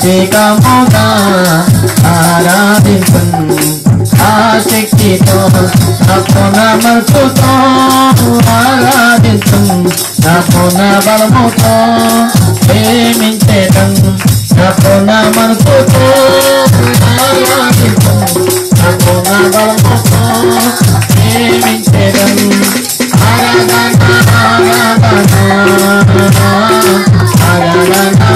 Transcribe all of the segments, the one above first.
అధికముగా ఆరాధించును ఆసక్తితో నా పూర్ణ మనసుతో ఆరాధించును నా పూర్ణ బలముతో ప్రేమించేదను నా పూర్ణ మనసుతో ఆరాధించును నా పూర్ణ బలముతో ప్రేమించేదను ఆరాధన ఆరాధన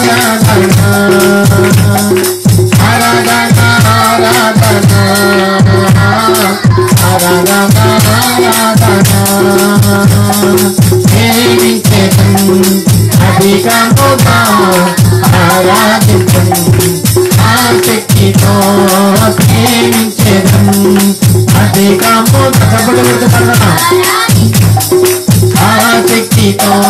అధికముగా ఆరాధించును ఆసక్తితో ప్రేమించేదను అధికముగా ఆసక్తితో.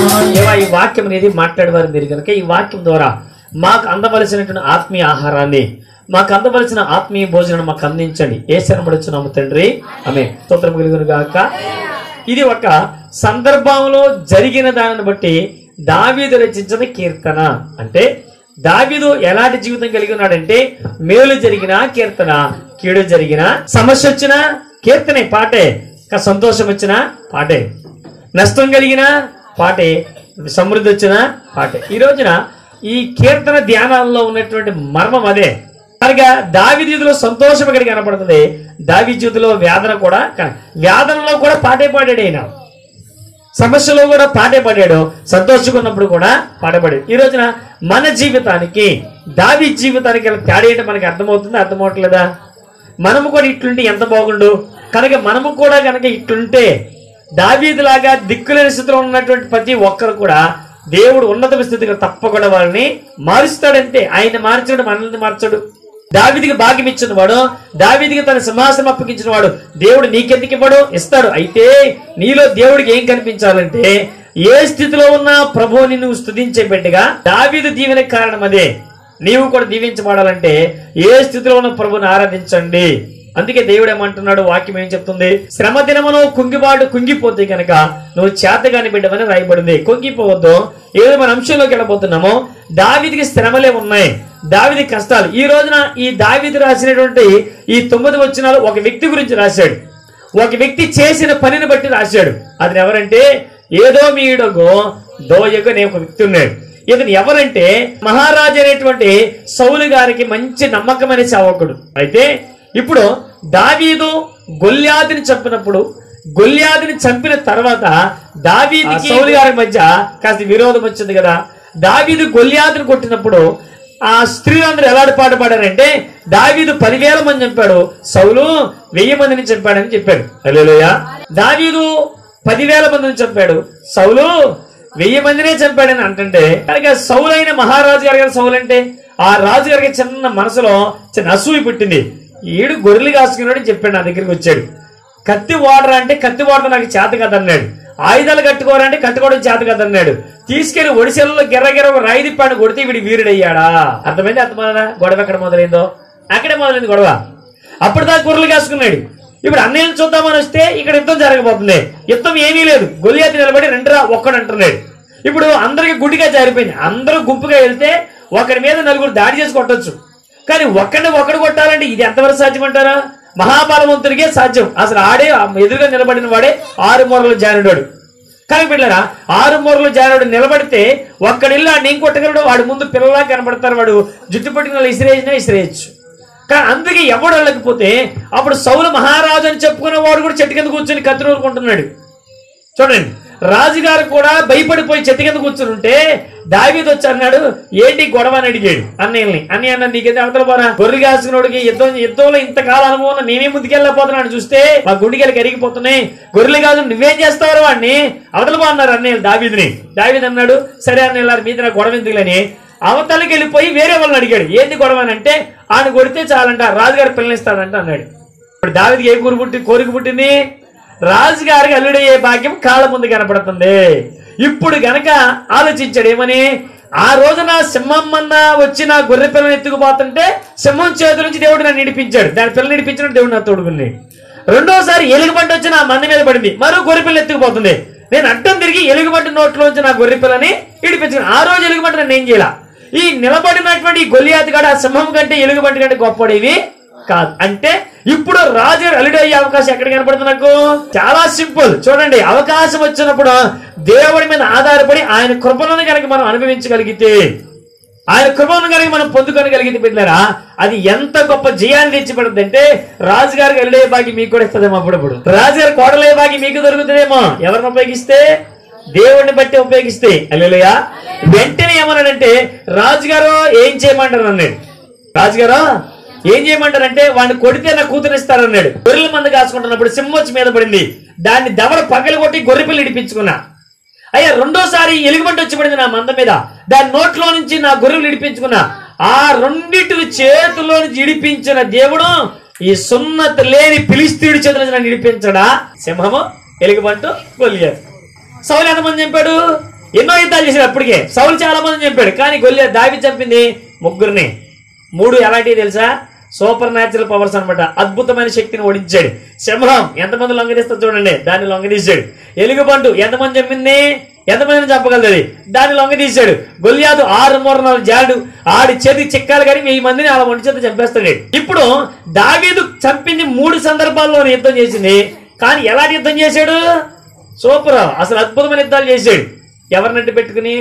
ఈ వాక్యం అనేది మాట్లాడేవారు మీరు కనుక ఈ వాక్యం ద్వారా మాకు అందవలసినటువంటి ఆత్మీయ ఆహారాన్ని, మాకు అందవలసిన ఆత్మీయ భోజనం మాకు అందించండి. ఏ శరణమడుచున్నాము తండ్రి, ఆమేన్. స్తోత్రం కలుగును గాక. ఇది ఒక సందర్భంలో జరిగిన దానిని బట్టి దావీదు రచించిన కీర్తన. అంటే దావీదు ఎలాంటి జీవితం కలిగి ఉన్నాడంటే, మేలు జరిగిన కీర్తన, కీడు జరిగిన, సమస్య వచ్చిన కీర్తనే పాటే, సంతోషం వచ్చిన పాటే, నష్టం కలిగిన పాటే, సమృద్ధి వచ్చిన పాటే. ఈ రోజున ఈ కీర్తన ధ్యానాల్లో ఉన్నటువంటి మర్మం అదే. అనగా దావీదు జీవితంలో సంతోషం ఎక్కడికి కనపడుతుంది, దావీదు జీవితంలో వేదన కూడా, వేదనలో కూడా పాటే పాడాడు ఆయన, సమస్యలో కూడా పాటే పడాడు, సంతోషంగా కూడా పాటపడాడు. ఈ రోజున మన జీవితానికి దావీదు జీవితానికి తేడా ఏంటో మనకి అర్థమవుతుందా, అర్థమవట్లేదా? మనము కూడా ఇట్లుంటే ఎంత బాగుండు. కనుక మనము కూడా కనుక ఇట్లుంటే దావీదులాగా దిక్కులేని స్థితిలో ఉన్నటువంటి ప్రతి ఒక్కరు కూడా దేవుడు ఉన్నత స్థితిగా తప్పకుండా వాళ్ళని మారుస్తాడంటే, ఆయన మార్చడు, మనల్ని మార్చడు. దావీదుకి భాగ్యం ఇచ్చిన వాడు, దావీదుకి తన సింహాసనం అప్పగించిన వాడు దేవుడు నీకెందుకు ఇవ్వడు, ఇస్తాడు. అయితే నీలో దేవుడికి ఏం కనిపించాలంటే, ఏ స్థితిలో ఉన్నా ప్రభువుని నువ్వు స్తుతించే బిడ్డగా దావీదు దీవెనకు కారణం అదే. నీవు కూడా దీవించబడాలంటే ఏ స్థితిలో ఉన్న ప్రభుని ఆరాధించండి. అందుకే దేవుడు ఏమంటున్నాడు, వాక్యం ఏం చెప్తుంది, శ్రమ దినమును కుంగిపోతే కనుక నువ్వు చేతగాని బిడ్డమని రాయబడింది. కుంగిపోవద్దు. ఏదో మన అంశంలోకి వెళ్ళబోతున్నామో, దావీదుకి శ్రమలే ఉన్నాయి, దావీదు కష్టాలు. ఈ రోజున ఈ దావీదు రాసినటువంటి ఈ 9 వచనాలు ఒక వ్యక్తి గురించి రాశాడు, ఒక వ్యక్తి చేసిన పనిని బట్టి రాశాడు. అది ఎవరంటే, ఏదో మీడగో దోయగో అనే ఒక వ్యక్తి ఉన్నాడు. ఇతను ఎవరంటే, మహారాజు అనేటువంటి సౌలు గారికి మంచి నమ్మకమైన సేవకుడు. అయితే ఇప్పుడు దావీదు గొల్యాదుని చంపినప్పుడు, గొల్యాదుని చంపిన తర్వాత దావీదుకి సౌలు గారి మధ్య కాస్త విరోధం వచ్చింది కదా. దావీదు గొల్యాదుని కొట్టినప్పుడు ఆ స్త్రీలందరూ ఎలాంటి పాట పాడారంటే, దావీదు 10,000 మంది చంపాడు, సౌలు 1000 మందిని చంపాడని చెప్పాడు. హల్లెలూయా. దావీదు 10,000 మందిని చంపాడు, సౌలు 1000 మందినే చంపాడని అంటుంటే, కనుక సౌలు అయిన మహారాజు గారు కదా సౌలు అంటే, ఆ రాజు గారికి చిన్న మనసులో చిన్న అసూయ పుట్టింది. ఈడు గొర్రెలు కాసుకున్నాడు చెప్పాడు, నా దగ్గరికి వచ్చాడు. కత్తి వాడరా అంటే, కత్తి వాడతా నాకు చేత కదన్నాడు. ఆయుధాలు కట్టుకోవాలంటే కట్టుకోవడం చేత కదన్నాడు. తీసుకెళ్లి ఒడిశల్లో గిర్రగిర రాయి తిప్పాడు, కొడితే వీడి వీరుడయ్యాడా. అర్థమైంది? అర్థమైందా? గొడవ ఎక్కడ మొదలైందో అక్కడే మొదలైంది గొడవ. అప్పుడు దాకా గొర్రెలు కాసుకున్నాడు. ఇప్పుడు అన్నయ్యను చూద్దామని వస్తే ఇక్కడ యుద్ధం జరగబోతుంది. యుద్ధం ఏమీ లేదు, గొలియాతు నిలబడి 2 ఒక్కడు అంటున్నాడు. ఇప్పుడు అందరికి గుడ్డిగా జారిపోయింది. అందరూ గుంపుగా వెళ్తే ఒకరి మీద 4 దాడి చేసి కొట్టొచ్చు, కానీ ఒకడు కొట్టాలంటే ఇది ఎంతవరకు సాధ్యం అంటారా? మహాబలవంతుడికే సాధ్యం. అసలు ఆడే ఎదురుగా నిలబడిన వాడే 6 మూరలు జానుడాడు. కానీ పిల్లరా, 6 మూరలు జానుడు నిలబడితే ఒక్కడిల్లు ఆడిని ఏం కొట్టగలడు? వాడు ముందు పిల్లలా కనబడతారు, వాడు జుట్టు పట్టిన ఇసిరేసినా ఇసిరేయచ్చు. కానీ అందుకే ఎవడు వెళ్ళకపోతే అప్పుడు సౌలు మహారాజు అని చెప్పుకున్న వాడు కూడా చెట్టు కింద కూర్చొని కత్తి నూరుకుంటున్నాడు. చూడండి, రాజుగారు కూడా భయపడిపోయి చెట్టు కింద కూర్చుని ఉంటే దావీదు వచ్చి అన్నాడు, ఏంటి గొడవ అని అడిగాడు అన్నయ్యని. అన్నయ్య అన్న, నీకేదో అవతల పోరా, గొర్రెలు కాసుకున్నోడికి యుద్ధంలో ఇంతకాలం అనుభవం, నేనే ముందుకెళ్ళకపోతున్నాను, చూస్తే మా గుండెకి కరిగిపోతున్నాయి, గొర్రెలు కాదు నువ్వేం చేస్తావు వాడిని, అవతల పో అన్నారు అన్నయ్యలు దావీదుని. దావీదు అన్నాడు, సరే అన్నయ్య మీద నా గొడవ ఎందుకులని అవతలకి వెళ్ళిపోయి వేరే వాళ్ళని అడిగాడు, ఏంటి గొడవ అని అంటే, ఆయన కొడితే చాలంట, రాజుగారు పిల్లనిస్తాడంట అన్నాడు. ఇప్పుడు దావీదుకి ఏ కోరిక పుట్టింది? రాజుగారికి అల్లుడయ్యే భాగ్యం కాళ్ళ ముందు కనపడుతుంది. ఇప్పుడు గనక ఆలోచించాడు ఏమని, ఆ రోజున సింహమ్మన్న వచ్చి నా గొర్రె పిల్లని ఎత్తుకుపోతుంటే సింహం చేతుల నుంచి దేవుడు నన్ను నడిపించాడు, దాని పిల్లని నడిపించినట్టు దేవుడు నా తోడుకుంది. రెండోసారి ఎలుగుబంటి వచ్చి నా మంది మీద పడింది, మరో గొర్రె పిల్ల ఎత్తుకుపోతుంది. నేను అడ్డం తిరిగి ఎలుగుబంటి నోట్లోంచి నా గొర్రె పిల్లని ఇడిపించాను. ఆ రోజు ఎలుగుబంటి నన్ను ఏం చేయాల. ఈ నిలబడినటువంటి గొలియాతు గాడు ఆ సింహం కంటే ఎలుగుబంటి కంటే గొప్పడేవి కాదు. అంటే ఇప్పుడు రాజు అల్లుడు అయ్యే అవకాశం ఎక్కడ కనపడుతుంది నాకు? చాలా సింపుల్. చూడండి, అవకాశం వచ్చినప్పుడు దేవుడి మీద ఆధారపడి ఆయన కృపలను కనుక మనం అనుభవించగలిగితే, ఆయన కృపను కనుక మనం పొందుకోగలిగితే బిడ్డలారా, అది ఎంత గొప్ప జయాన్ని తెచ్చిపడుతుంది అంటే, రాజుగారికి అల్లుడే భాగ్యం మీకు కూడా ఇస్తుందేమో. అప్పుడప్పుడు రాజుగారి కోడలే భాగ్యం మీకు దొరుకుతుందేమో. ఎవరిని ఉపయోగిస్తే? దేవుడిని బట్టి ఉపయోగిస్తే. హల్లెలూయా. వెంటనే ఏమన్నాడంటే, రాజుగారు ఏం చేయమంటారు అన్నాడు. రాజుగారు ఏం చేయమంటారంటే, వాడిని కొడితే నా కూతురు ఇస్తారన్నాడు. గొర్రెల మంద కాసుకుంటున్నప్పుడు సింహం వచ్చి మీద పడింది. దాన్ని దవడ పగలు కొట్టి గొర్రె పిల్లి ఇడిపించుకున్నా. అయ్యా రెండోసారి ఎలుగుబంటి వచ్చి పడింది నా మంద మీద. దాని నోట్లో నుంచి నా గొర్రెలు ఇడిపించుకున్నా. ఆ రెండింటిని చేతుల్లో నుంచి ఇడిపించిన దేవుడు ఈ సున్నత లేని ఫిలిష్తీయుడి చేతుల నుంచి నన్ను ఇడిపించడా? సింహము, ఎలుగుబంటు, గొలియాతు. సౌలు ఎంతమంది చంపాడు? ఎన్నో యుద్ధాలు చేశాడు. అప్పటికే సౌలు చాలా మంది చంపాడు. కానీ గొలియాతు, దావీదు చంపింది ముగ్గురిని. 3 ఎలాంటివి తెలుసా? సూపర్ న్యాచురల్ పవర్స్ అనమాట. అద్భుతమైన శక్తిని ఓడించాడు. సింహం ఎంతమంది లొంగదీస్తా చూడండి, దాన్ని లొంగదీశాడు. ఎలుగుబంటు ఎంతమంది చంపింది? ఎంతమందిని చంపగలదు? దాన్ని లొంగదీశాడు. గొలియాతు 6 మూరనాలు జాడు, ఆడి చేతికి చిక్కాలు కానీ 1000 మందిని అలా ఒంటి చేత చంపేస్తాడు. ఇప్పుడు దావీదు చంపింది 3 సందర్భాల్లో యుద్ధం చేసింది. కానీ ఎలాంటి యుద్ధం చేశాడు? సూపర్, అసలు అద్భుతమైన యుద్ధాలు చేశాడు. ఎవరినట్టు పెట్టుకుని?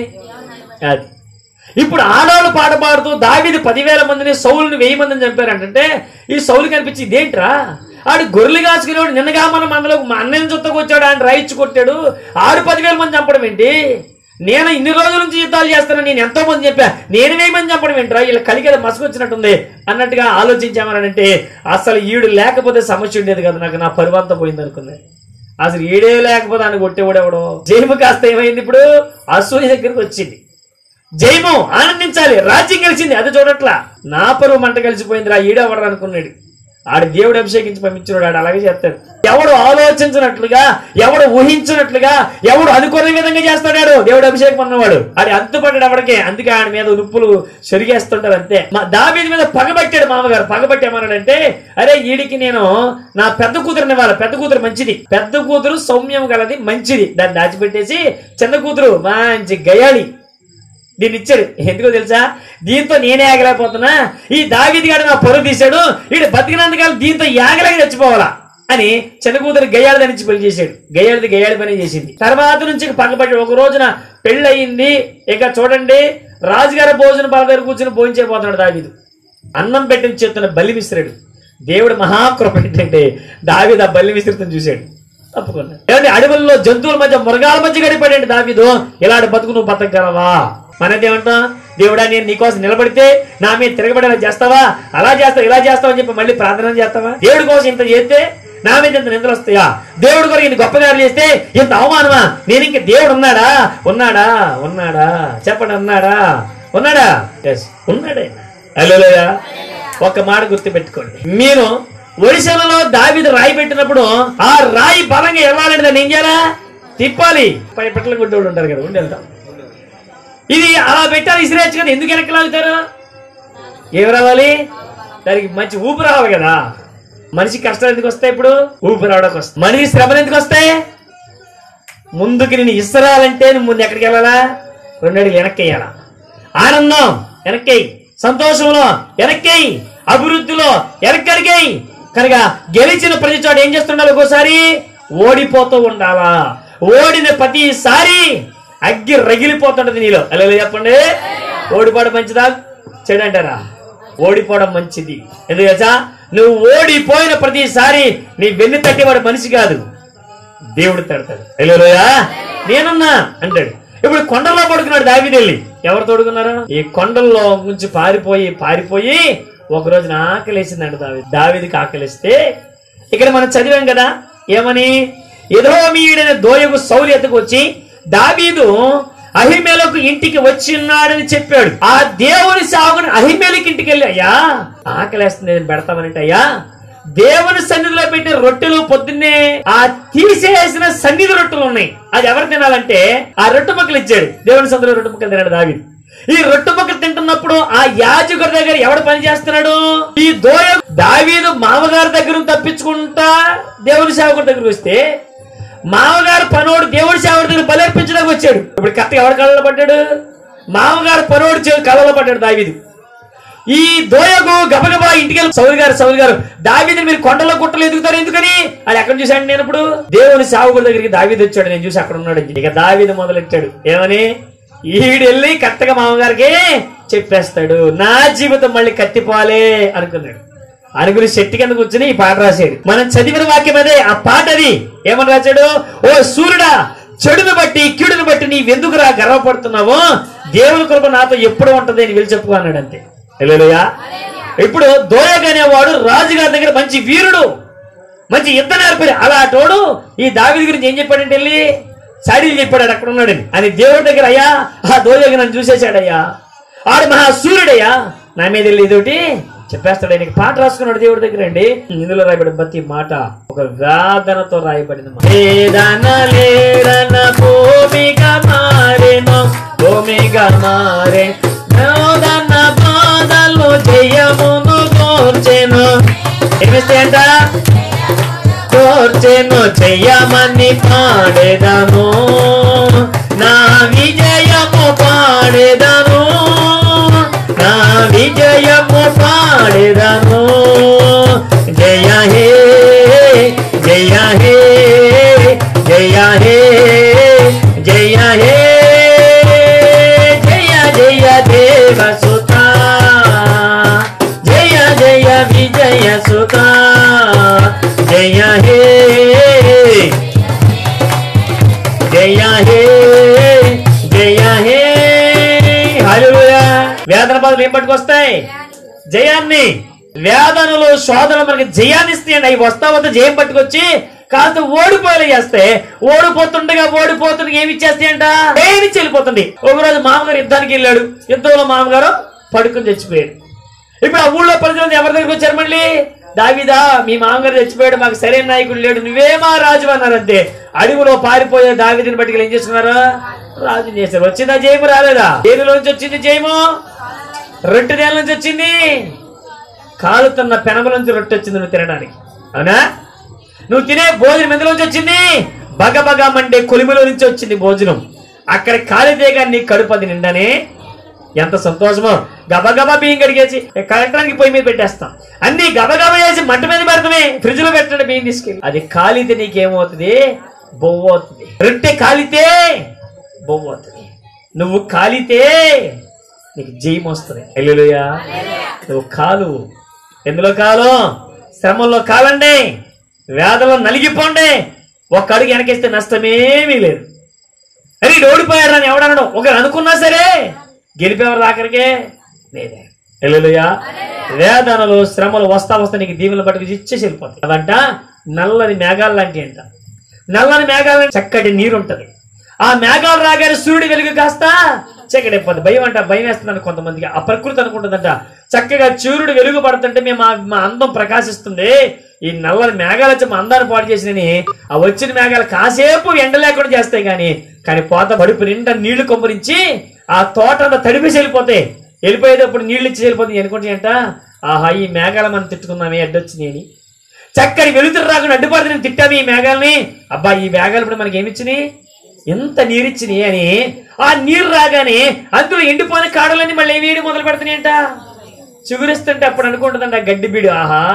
అది ఇప్పుడు ఆడవాళ్ళు పాట పాడుతూ దావీదు 10,000 మందిని, సౌలుని 1000 మందిని చంపారంటే, ఈ సౌలు కనిపించి ఇదేంట్రా, ఆడు గొర్రెలు కాసుకునేవాడు నిన్నగా మన మందలో అన్నయ్య చుట్టకు వచ్చాడు, ఆయన రాయిచ్చు కొట్టాడు, ఆడు 10,000 మంది చంపడం ఏంటి? నేను ఇన్ని రోజుల నుంచి యుద్ధాలు చేస్తాను, నేను ఎంతో మంది చెప్పా, నేను 1000 మంది చంపడం ఏంట్రా, వీళ్ళ కలిగేది మసుకొచ్చినట్టుంది అన్నట్టుగా ఆలోచించామనంటే, అసలు ఈడు లేకపోతే సమస్య ఉండేది కదా, నాకు నా పరువంతా పోయింది అనుకున్నాను. అసలు ఈడే లేకపోతే ఆయన కొట్టేవాడెవడో. జయము కాస్త ఏమైంది? ఇప్పుడు అసూయ దగ్గరికి వచ్చింది. జయము, ఆనందించాలి, రాజ్యం కలిసింది, అది చూడట్లా. నా పరువు మంట కలిసిపోయింది రా, ఈడెవడరు అనుకున్నాడు. ఆడు దేవుడు అభిషేకించి పంపించినాడు. ఆడు అలాగే చేస్తాడు. ఎవడు ఆలోచించినట్లుగా, ఎవడు ఊహించినట్లుగా, ఎవడు అనుకునే విధంగా చేస్తాడు దేవుడు అభిషేకం అన్నవాడు. ఆడి అంతుపడ్డాడు ఎవడికే. అందుకే ఆయన మీద ఉప్పులు చెరిగేస్తుంటారు అంతే. దావీదు మీద పగబట్టాడు మామగారు. పగబట్టి ఏమన్నాడంటే, అరే ఈడికి నేను నా పెద్ద కూతురుని ఇవ్వాలి, పెద్ద కూతురు మంచిది, పెద్ద కూతురు సౌమ్యం గలది మంచిది, దాన్ని దాచిపెట్టేసి చిన్న కూతురు మంచి గయాళి దీన్ని ఇచ్చాడు. ఎందుకో తెలుసా? దీంతో నేనే ఆగలేకపోతున్నా, ఈ దావీదు గాడు నా పరువు తీశాడు, వీడు బతికినందుకాలు దీంతో యాగలేక చచ్చిపోవాలా అని చిన్న కూతురు గయ్యాళి దానిచ్చి పెళ్లి చేశాడు. గయ్యాళిది గయ్యాళి పని చేసింది. తర్వాత నుంచి పక్కపట్టి ఒక రోజున పెళ్లి అయ్యింది. ఇక చూడండి, రాజుగారి భోజన బాల దగ్గర కూర్చొని భోంచేపోతున్నాడు దావీదు. అన్నం పెట్టిన చేతున్న బలి విసిరాడు. దేవుడు మహాకృప ఏంటంటే, దావీదు ఆ బలి విసిరితం చూశాడు, తప్పుకున్నాడు. ఏమంటే అడవుల్లో జంతువుల మధ్య, మృగాల మధ్య గడిపాడండి దావీదు. ఇలాంటి బతుకు నువ్వు బతకగలవా? మనదేమంటాం? దేవుడా, నేను నీకోసం నిలబడితే నా మీద తిరగబడేలా చేస్తావా, అలా చేస్తావు, ఇలా చేస్తావు అని చెప్పి మళ్ళీ ప్రార్థన చేస్తావా? దేవుడి కోసం ఇంత చేస్తే నా మీద ఇంత నిందలు వస్తాయా? దేవుడి కొరకు ఇంత గొప్పగా చేస్తే ఇంత అవమానమా? నేను ఇంక దేవుడు ఉన్నాడా? ఉన్నాడా? ఉన్నాడా? చెప్పండి, ఉన్నాడా? ఉన్నాడా? ఎస్, ఉన్నాడే. హల్లెలూయా. ఒక మాట గుర్తు పెట్టుకోండి, మీరు ఒడిశాలలో దావీదు రాయి పెట్టినప్పుడు ఆ రాయి బలంగా వెళ్ళాలంటే దాన్ని ఏం చేయాలా? తిప్పాలి. పై పెట్టలు గుడ్డోళ్ళు ఉంటారు కదా, ఉండి వెళ్తాం. ఇది అలా పెట్టాలి, ఇసిరేచ్చు కదా. ఎందుకు వెనక్కి లాగుతారు? ఏమి రావాలి? దానికి మంచి ఊపు రావాలి కదా. మనిషి కష్టాలు ఎందుకు వస్తాయి? ఇప్పుడు ఊపు రావడానికి వస్తాయి. మనిషి శ్రమలు ఎందుకు వస్తాయి? ముందుకు నేను ఇసరాలంటే నువ్వు ముందు ఎక్కడికి వెళ్ళాలా? 2 అడుగులు వెనక్కి వెయ్యాలా. ఆనందం వెనక్కి, సంతోషంలో వెనక్కి, అభివృద్ధిలో వెనక్కడికి. కనుక గెలిచిన ప్రతి చోట ఏం చేస్తుండాలి? ఒక్కోసారి ఓడిపోతూ ఉండాలా. ఓడిన ప్రతిసారి అగ్గి రగిలిపోతుంటది నీలో. అలా చెప్పండి, ఓడిపోవడం మంచిదా చెడంటారా? ఓడిపోవడం మంచిది. ఎందుకు తెలుసా? నువ్వు ఓడిపోయిన ప్రతిసారి నీ వెన్ను తట్టేవాడు మనిషి కాదు, దేవుడు తడతాడు. హల్లెలూయా. నేనున్నా అంటాడు. ఇప్పుడు కొండల్లో పడుకున్నాడు దావీదు. వెళ్ళి ఎవరు తోడుకున్నారు? ఈ కొండల్లో నుంచి పారిపోయి ఒక రోజున ఆకలేసిందంట దావీదు. దావీదుకి ఆకలిస్తే ఇక్కడ మనం చదివాం కదా, ఏమని? ఎదోమీయుడైన దోయగు సౌలు ఎద్దకు వచ్చి దావీదు అహిమేలకు ఇంటికి వచ్చిన్నాడని చెప్పాడు. ఆ దేవుని సేవకుని అహిమేలకి ఇంటికి వెళ్ళి, అయ్యా ఆకలేస్తుంది, నేను పెడతామనంటే, అయ్యా దేవుని సన్నిధిలో పెట్టిన రొట్టెలు పొద్దున్నే ఆ తీసేసిన సన్నిధి రొట్టెలు ఉన్నాయి, అది ఎవరు తినాలంటే ఆ రొట్టె ముక్కలు ఇచ్చాడు. దేవుని సన్నిధిలో రొట్టె ముక్కలు తిన్నాడు దావీదు. ఈ రొట్టె ముక్కలు తింటున్నప్పుడు ఆ యాజకుడి దగ్గర ఎవడు పని చేస్తున్నాడు? ఈ దోయ దావీదు మామగారి దగ్గర తప్పించుకుంటా దేవుని సేవకుడి దగ్గరకు వస్తే, మామగారు పనోడు దేవుడి సేవకుడి దగ్గర బలర్పించడానికి వచ్చాడు. ఇప్పుడు కరెక్ట్ ఎవరి కళ్ళలో పడ్డాడు? మామగారు పరోడు కళ్ళలో పడ్డాడు దావీదు. ఈ దోయగు గబగబా ఇంటికి వెళ్ళి సౌలు గారు దావీదుని మీరు కొండలో గుట్టలు ఎదుగుతారు ఎందుకని? అది ఎక్కడ చూశాడు నేను ఇప్పుడు? దేవుని సేవకుడి దగ్గరికి దావీదు వచ్చాడు, నేను చూసి అక్కడ ఉన్నాడు. ఇక దావీదు మొదలెట్టాడు ఏమని? ఈడెళ్ళి కరెక్ట్గా మామగారికి చెప్పేస్తాడు, నా జీవితం మళ్ళీ కత్తిపాలే అనుకున్నాడు. అనుకుని చెట్టు కింద కూర్చుని ఈ పాట రాశాడు. మనం చదివిన వాక్యం అదే, ఆ పాట అది. ఏమని రాశాడు? ఓ సూర్యుడా, చెడును బట్టి కీడును బట్టి నీవెందుకురా గర్వపడుతున్నావో? దేవుని కృప నాతో ఎప్పుడు ఉంటది అని వెళ్ళి చెప్పుకో అన్నాడు. అంతే. హల్లెలూయా. ఇప్పుడు దోయగ్ అనేవాడు రాజుగారి దగ్గర మంచి వీరుడు, మంచి యుద్ధ నేర్పరి. అలాంటోడు ఈ దావీదు గురించి ఏం చెప్పాడంటే వెళ్ళి సాడీలు చెప్పాడు అక్కడ ఉన్నాడని. అని దేవుడి దగ్గర, అయ్యా ఆ దోయగ్ నన్ను చూసేశాడయ్యా, ఆడు మహాసూర్యుడయ్యా, నా మీద వెళ్ళి ఇదోటి చెప్పేస్తాడు. ఆయనకి పాట రాసుకున్నాడు దేవుడి దగ్గర అండి. ఇందులో రాయబడిన ప్రతి మాట ఒక వేదనతో రాయబడిన మాట. వేదన లేదన భూమిగా మారెను, భూమిగా మారే వేదన బాధలు జయమును కోర్చెను. ఏమిస్తాయంట? కోర్చెను జయమని పాడేదను, నా విజయము పాడేదను, నా విజయము పాడేదను. జయ హే జయ హే జయ హే జయ హే జయ జయ దేవసుత, జయ జయ విజయ సుత, జయ హే జయ హే జయ హే. హల్లెలూయా. వేదన బాధలు ఏం పట్టుకొస్తాయి? జయాన్ని. వేదనలు శోధనలు మనకి జయాన్ని ఇస్తాయండి. అవి వస్తా వద్ద జయం పట్టుకొచ్చి కాస్త ఓడిపోయేలా చేస్తే, ఓడిపోతుండగా ఏమి ఇచ్చేస్తాయంట? ఏమి చెల్లిపోతుంది. ఒకరోజు మామగారు యుద్ధానికి వెళ్ళాడు, యుద్ధంలో మామగారు పడుకుని చచ్చిపోయాడు. ఇప్పుడు ఆ ఊళ్ళో ప్రజలు ఎవరి దగ్గరికి వచ్చారు? మళ్ళీ దావీదా, మీ మామగారు చచ్చిపోయాడు, మాకు సరైన నాయకుడు లేడు, నువ్వేమా రాజు అన్నారంతే. అడవిలో పారిపోయే దావీదుని బట్టి ఏం చేస్తున్నారు? రాజు చేశారు. వచ్చిందా జయము? రాలేదా? దేనిలో నుంచి వచ్చింది జయము? రొట్టె నేల నుంచి వచ్చింది. కాలుతున్న పెనముల నుంచి రొట్టె వచ్చింది నువ్వు తినడానికి. అవునా? నువ్వు తినే భోజనం ఎందులోంచి వచ్చింది? బగబగా మండే కొలిమిలో నుంచి వచ్చింది భోజనం. అక్కడ కాలితేగా నీ కడుపు అది నిండానే. ఎంత సంతోషమో. గబగబా బియ్యం కడిగేసి కలెక్టరానికి పొయ్యి మీద పెట్టేస్తాం, అన్ని గబగబా వేసి మంట మీద పెడతామే, ఫ్రిడ్జ్ లో పెట్టండి బియ్యం తీసుకెళ్ళి. అది కాలితే నీకేమవుతుంది? బొవ్వు అవుతుంది. రొట్టె కాలితే బొవ్వు అవుతుంది. నువ్వు కాలితే నీకు జయం వస్తుంది. హల్లెలూయా. నువ్వు కాలు. ఎందులో కాలు? శ్రమంలో కాలండి, వేదలో నలిగిపోండి. ఒక్క అడుగు వెనకేస్తే నష్టమేమీ లేదు. అరే ఓడిపోయారు అని ఎవడనడం ఒకరు అనుకున్నా సరే గెలిపేవారు ఆఖరికే లేదే. హల్లెలూయా. వేదనలు శ్రమలు వస్తా నీకు దీవెనలు పట్టుకు ఇచ్చేసి వెళ్ళిపోతాయి. అదంట నల్లని మేఘాలు లాంటి అంట. నల్లని మేఘాలు చక్కటి నీరు ఉంటది. ఆ మేఘాలు రాగానే సూర్యుడు వెలుగు కాస్త చీకటైపోతుంది. భయం అంట, భయం వేస్తుందంట కొంతమందికి. ఆ ప్రకృతి అనుకుంటుందంట చక్కగా సూర్యుడు వెలుగు పడుతుంటే మా అందం ప్రకాశిస్తుంది. ఈ నల్లని మేఘాలు వచ్చి మా అందాన్ని పాటు చేసినని ఆ వచ్చిన మేఘాలు కాసేపు ఎండ లేకుండా చేస్తాయి. కానీ పోత పడుపు నిండా నీళ్లు కొమ్మరించి ఆ తోట అంతా తడిపేసి వెళ్ళిపోతాయి. వెళ్ళిపోయేటప్పుడు నీళ్ళు ఇచ్చి వెళ్ళిపోతాయి. అనుకుంటాయంట, ఆహా ఈ మేఘాలు మనం తిట్టుకున్నామే, అడ్డొచ్చినాయి అని. చక్కని వెలుతురు రాకుండా అడ్డుపడితే నేను తిట్టాము ఈ మేఘాలని. అబ్బా ఈ మేఘాలు ఇప్పుడు మనకి ఏమిచ్చినాయి? ఎంత నీరిచ్చినాయి అని. ఆ నీరు రాగానే అందులో ఎండిపోయిన కాడలన్నీ మళ్ళీ వేడి మొదలు పెడుతున్నాయంట, చిగురిస్తుంటే. అప్పుడు అనుకుంటుందంట గడ్డి బీడు, ఆహా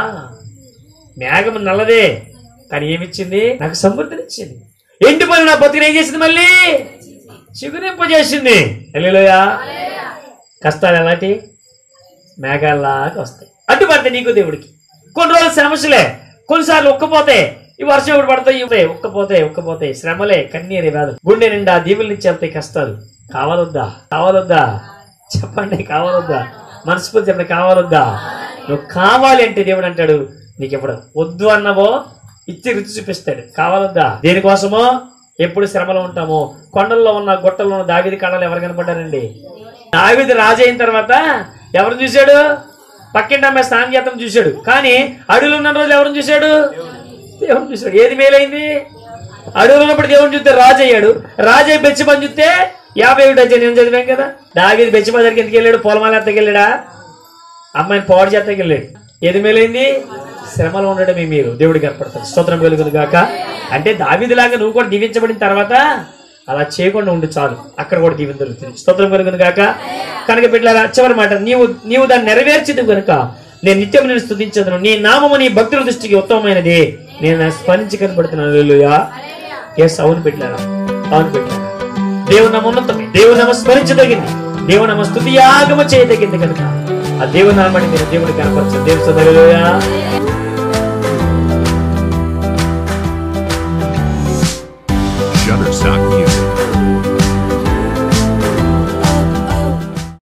మేఘం నల్లదే కానీ ఏమిచ్చింది? నాకు సమృద్ధినిచ్చింది. ఎండిపోయిన నా బతుకుని ఏం చేసింది? మళ్ళీ చిగురింప చేసింది. హల్లెలూయా. కష్టాలు ఎలాంటి? మేఘాల్లాగా వస్తాయి. అడ్డుపడితే నీకు దేవుడికి కొన్ని రోజులు సమస్యలే, కొన్నిసార్లు ఒక్కపోతాయి. ఈ వర్షం ఇప్పుడు పడతాయి, ఒక్కపోతాయి శ్రమలే, కన్నీరే కాదు. గుండె నిండా దీవుల నుంచి వెళ్తాయి కష్టాలు. కావాలొద్దా చెప్పండి? కావాలొద్దా? మనస్ఫూర్తి చెప్పండి, కావాలొద్దా? నువ్వు కావాలి అంటే దేవుడు అంటాడు నీకు ఎప్పుడు వద్దు అన్నవో ఇచ్చి రుచి చూపిస్తాడు. కావాలొద్దా? దేనికోసమో? ఎప్పుడు శ్రమలో ఉంటామో. కొండల్లో ఉన్న గుట్టల్లో ఉన్న దావీదు కళలు ఎవరు కనపడ్డారండి? దావీదు రాజు అయిన తర్వాత ఎవరు చూశాడు? పక్కింటి అమ్మాయి స్నానం చేతం చూశాడు. కానీ అడవులు ఉన్న రోజులు ఎవరిని చూశాడు? దేవుని చూశాడు. ఏది మేలైంది? అడవులు ఉన్నప్పుడు దేవుని చూస్తే రాజు అయ్యాడు. రాజు అయి బెచ్చిమని చూస్తే 50 డజన్. నేను చదివాం కదా. దావీదు బెచ్చిమ దగ్గరికి ఎందుకు వెళ్ళాడు? పొలమాల ఎత్తకి వెళ్ళాడా? అమ్మాయిని పాడు చేతకి వెళ్ళాడు. ఏది మేలైంది? శ్రమలో ఉండడమే మీరు దేవుడికి ఏర్పడతారు. స్తోత్రం కలుగును గాక. అంటే దావీదులాగా నువ్వు కూడా దీవించబడిన తర్వాత అలా చేయకుండా ఉండి చాలు, అక్కడ కూడా దీవెన దొరుకుతుంది. స్తోత్రం కలుగును గాక. కనుక బిడ్డలారా, చివరి మాట, నీవు దాన్ని నెరవేర్చదు కనుక నేను నిత్యం నేను స్తుతించదును. నీ నామము నీ భక్తుల దృష్టికి ఉత్తమమైనది, నేను స్మరించి కనబడుతున్నాను. హల్లెలూయా. ఎస్, అవును బిడ్డలారా, అవును బిడ్డలారా, దేవుని నామం ఉన్నతమే, దేవుని నామం స్మరించదగింది, దేవుని నామం స్తుతి యాగము చేయదగింది కనుక ఆ దేవుని నామాన్ని మీరు దేవుని కనపరచండి. దేవుని హల్లెలూయా.